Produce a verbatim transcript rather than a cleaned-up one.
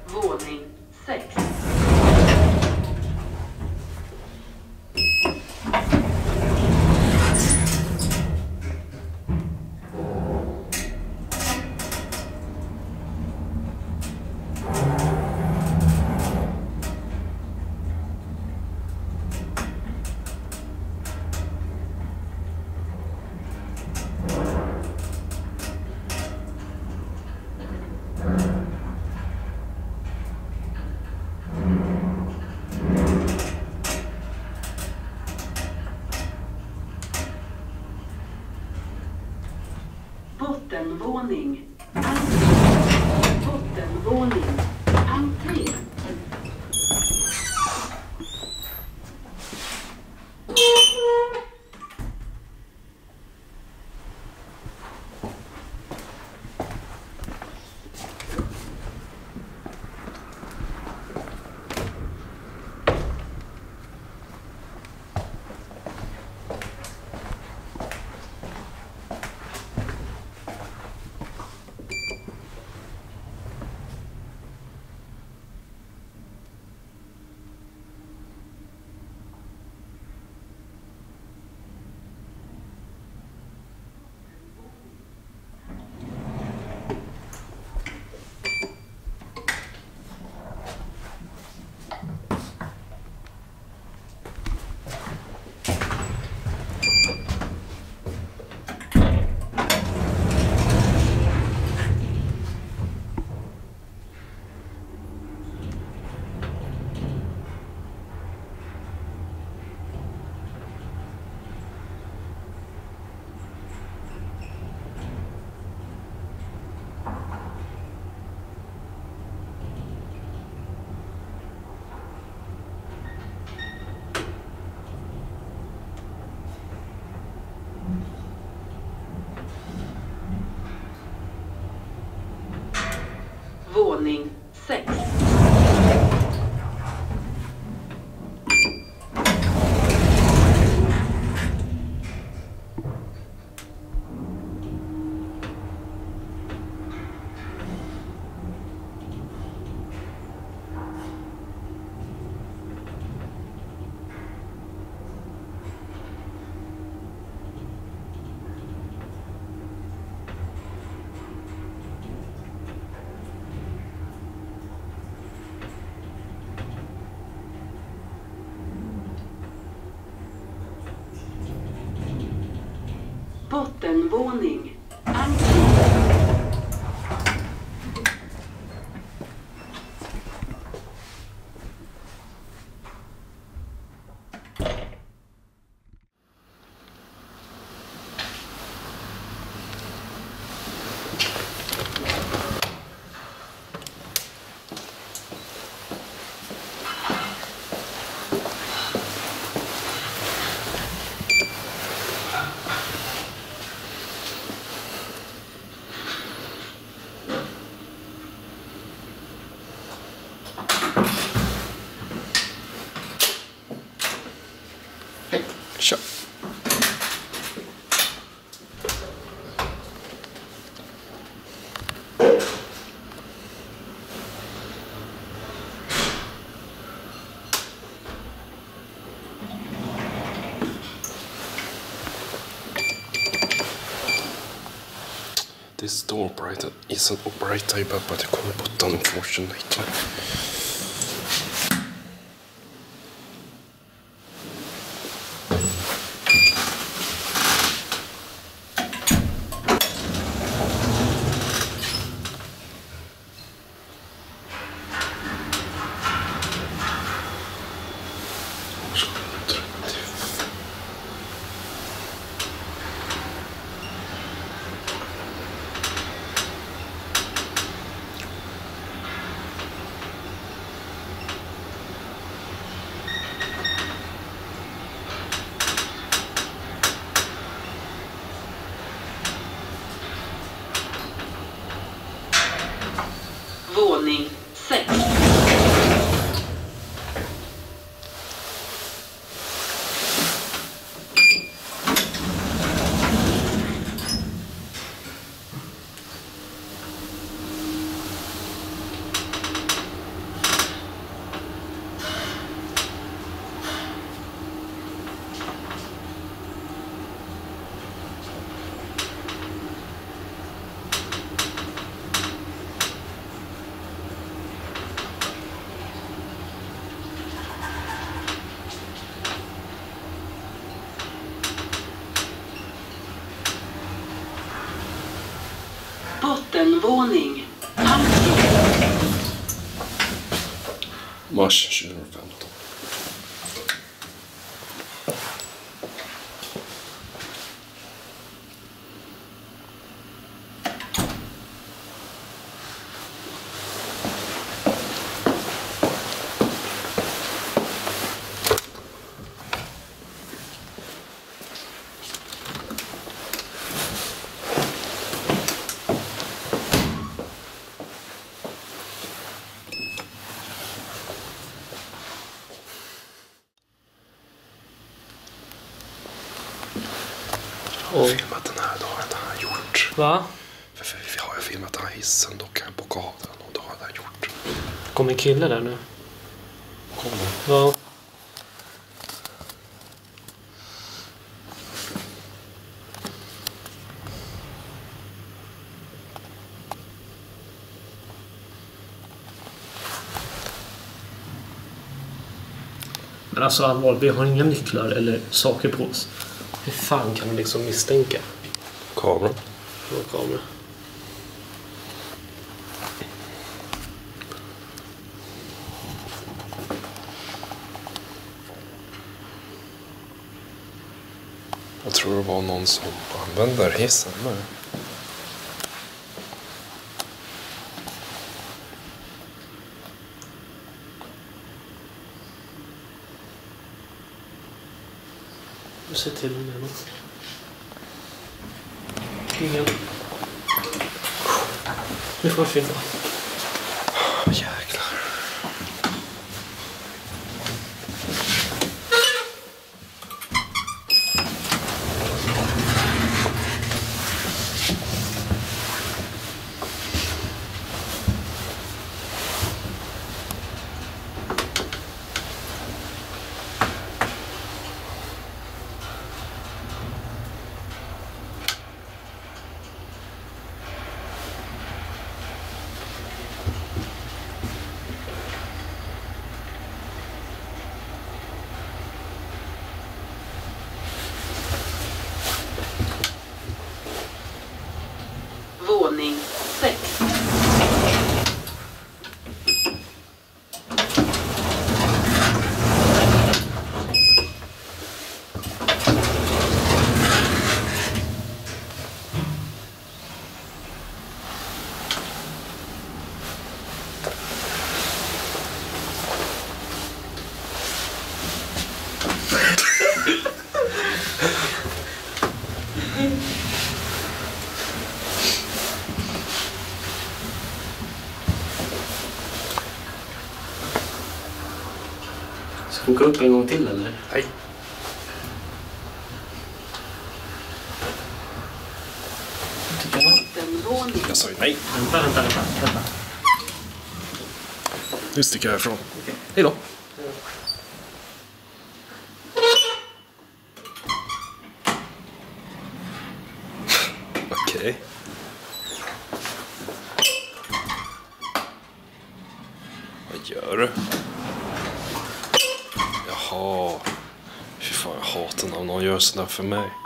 Våning sex. Bottenvåning. Bottenvåning. Entré. Våning sex. Bottenvåning. Entré. Hej, kör. This door operator isn't operatable by the call button, unfortunately. Våning sex. Bottenvåning. Entré. Mars tjugohundrafemton. Jag har filmat den här, då har den här gjort. Va? För, för vi har ju filmat den här hissen, då kan jag bocka av den och då har den gjort. Kom en kille där nu. Kommer. Ja. Men alltså allvarligt, vi har inga nycklar eller saker på oss. Hur fan kan man liksom misstänka? Kameran. Vår kamera. Jag tror det var någon som använder hissen med. Se till om det är något. Ingen. Nu får jag filma. Oh, jäklar. Våning sex. Ska vi gå upp en gång till eller? Nej. Tycker jag. Bottenvåning. Jag sa ju nej. Vänta, vänta, vänta. vänta. Nu sticker jag ifrån. Okej. Hej då. Okej. Vad gör du? Jaha. Fy fan, jag hatar när någon gör sådär för mig.